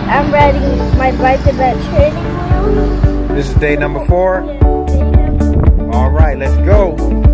I'm riding my bike with that training wheel. This is day number 4. All right, let's go.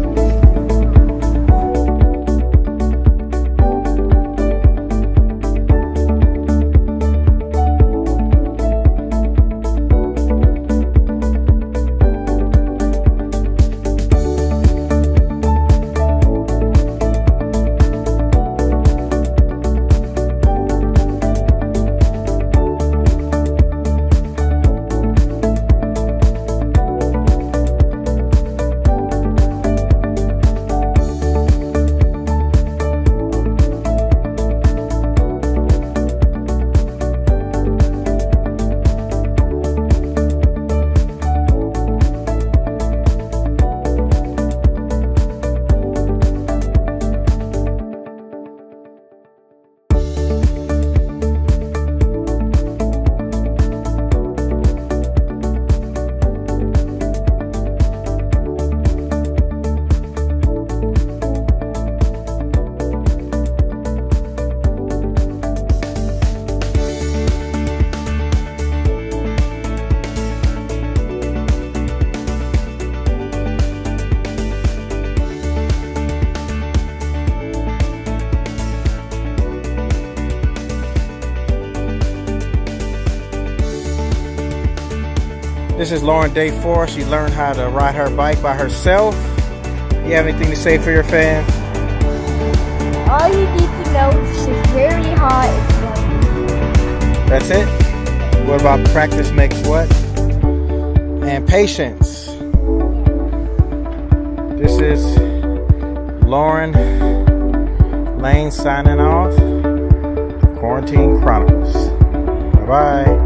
This is Lauren, day 4. She learned how to ride her bike by herself. You have anything to say for your fans? All you need to know is it's very hot. That's it? What about practice makes what? And patience. This is Lauren Lane signing off. Quarantine Chronicles. Bye-bye.